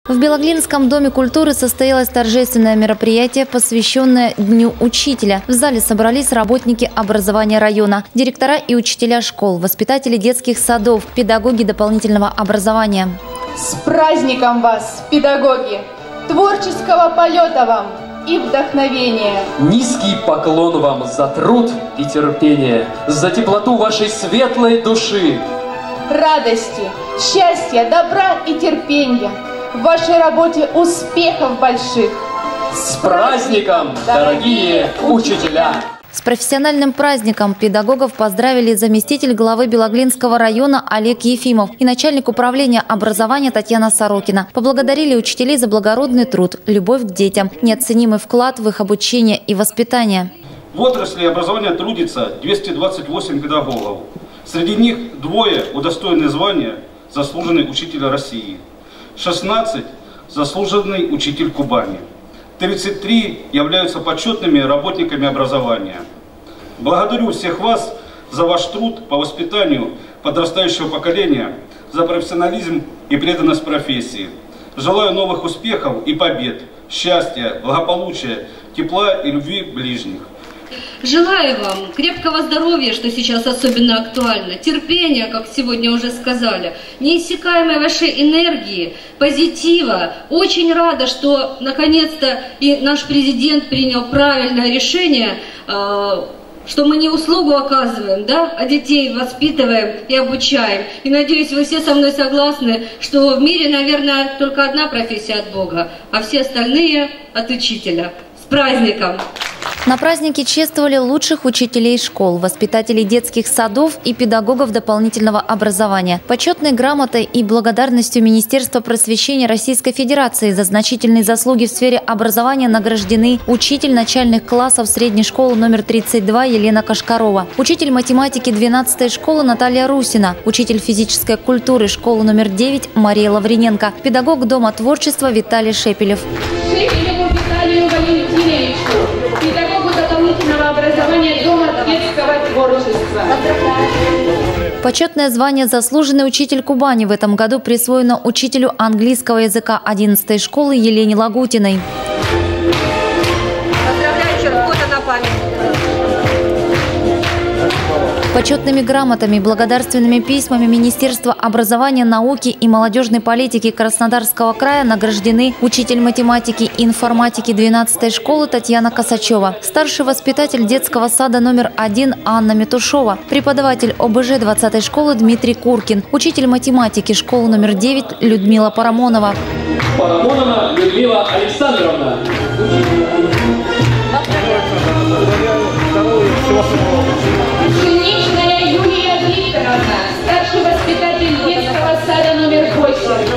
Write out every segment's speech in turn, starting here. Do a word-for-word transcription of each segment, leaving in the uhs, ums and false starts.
В Белоглинском доме культуры состоялось торжественное мероприятие, посвященное Дню учителя. В зале собрались работники образования района, директора и учителя школ, воспитатели детских садов, педагоги дополнительного образования. С праздником вас, педагоги! Творческого полета вам и вдохновения! Низкий поклон вам за труд и терпение, за теплоту вашей светлой души! Радости, счастья, добра и терпения! В вашей работе успехов больших! С праздником, дорогие учителя! С профессиональным праздником педагогов поздравили заместитель главы Белоглинского района Олег Ефимов и начальник управления образования Татьяна Сорокина. Поблагодарили учителей за благородный труд, любовь к детям, неоценимый вклад в их обучение и воспитание. В отрасли образования трудится двести двадцать восемь педагогов. Среди них двое удостоены звания «Заслуженный учитель России», шестнадцать – «Заслуженный учитель Кубани». тридцать три являются почетными работниками образования. Благодарю всех вас за ваш труд по воспитанию подрастающего поколения, за профессионализм и преданность профессии. Желаю новых успехов и побед, счастья, благополучия, тепла и любви ближних. Желаю вам крепкого здоровья, что сейчас особенно актуально, терпения, как сегодня уже сказали, неиссякаемой вашей энергии, позитива. Очень рада, что наконец-то и наш президент принял правильное решение, что мы не услугу оказываем, да, а детей воспитываем и обучаем. И надеюсь, вы все со мной согласны, что в мире, наверное, только одна профессия от Бога, а все остальные от учителя. С праздником! На празднике чествовали лучших учителей школ, воспитателей детских садов и педагогов дополнительного образования. Почетной грамотой и благодарностью Министерства просвещения Российской Федерации за значительные заслуги в сфере образования награждены учитель начальных классов средней школы номер тридцать два Елена Кашкарова, учитель математики двенадцатой школы Наталья Русина, учитель физической культуры школы номер девять Мария Лавриненко, педагог Дома творчества Виталий Шепелев. Шепелеву Виталию Валентиновичу, педагогу дополнительного образования Дома детского творчества. Почетное звание «Заслуженный учитель Кубани» в этом году присвоено учителю английского языка одиннадцатой школы Елене Лагутиной. Поздравляю, фото на память. Почетными грамотами и благодарственными письмами Министерства образования, науки и молодежной политики Краснодарского края награждены учитель математики и информатики двенадцатой школы Татьяна Косачева, старший воспитатель детского сада номер один Анна Метушова, преподаватель О Б Ж двадцатой школы Дмитрий Куркин, учитель математики школы номер девять Людмила Парамонова. Парамонова Людмила Александровна. Пшеничная Юлия Викторовна, старший воспитатель детского сада номер восемь.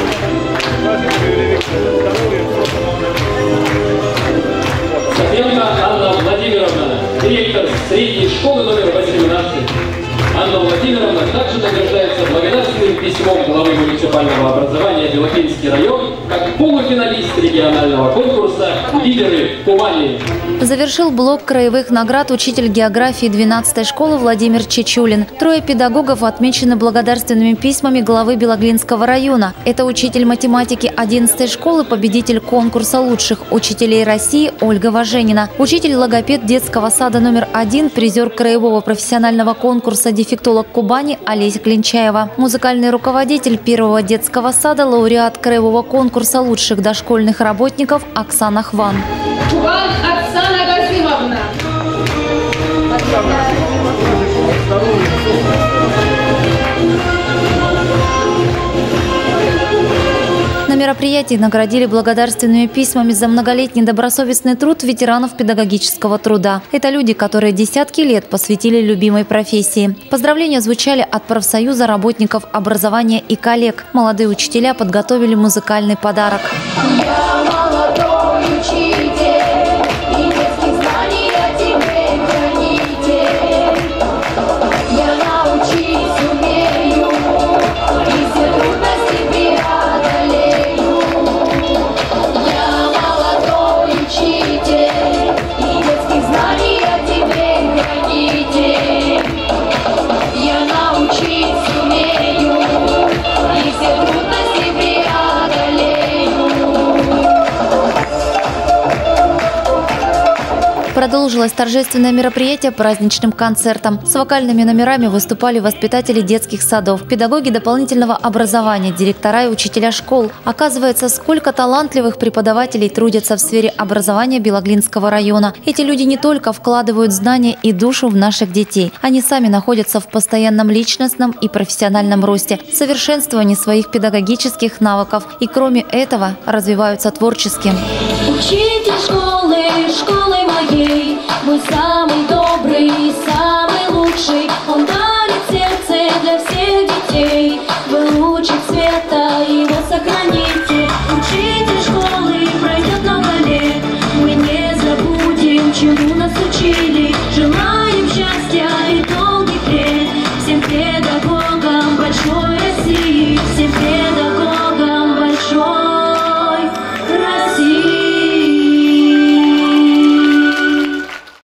Сапенко Анна Владимировна, директор средней школы номер восемнадцать. Анна Владимировна также награждается благодарственным письмом главы муниципального образования Белоглинский район как полуфиналист регионального конкурса «Лидеры Кубани». Завершил блок краевых наград учитель географии двенадцатой школы Владимир Чечулин. Трое педагогов отмечены благодарственными письмами главы Белоглинского района. Это учитель математики одиннадцатой школы, победитель конкурса лучших учителей России Ольга Важенина, учитель-логопед детского сада номер один, призер краевого профессионального конкурса «Дефектолог Кубани» Олеся Клинчаева, музыкальный руководитель первого детского сада, лауреат краевого конкурса лучших дошкольных работников Оксана Хван. Хван Оксана Газимовна. На мероприятии наградили благодарственными письмами за многолетний добросовестный труд ветеранов педагогического труда. Это люди, которые десятки лет посвятили любимой профессии. Поздравления звучали от профсоюза работников образования и коллег. Молодые учителя подготовили музыкальный подарок. Трудности преодолею. продолжилось торжественное мероприятие праздничным концертом. С вокальными номерами выступали воспитатели детских садов, педагоги дополнительного образования, директора и учителя школ. Оказывается, сколько талантливых преподавателей трудятся в сфере образования Белоглинского района. Эти люди не только вкладывают знания и душу в наших детей. Они сами находятся в постоянном личностном и профессиональном росте, совершенствовании своих педагогических навыков и, кроме этого, развиваются творчески. Учитель школы, школы моей, мой самый добрый, самый лучший, он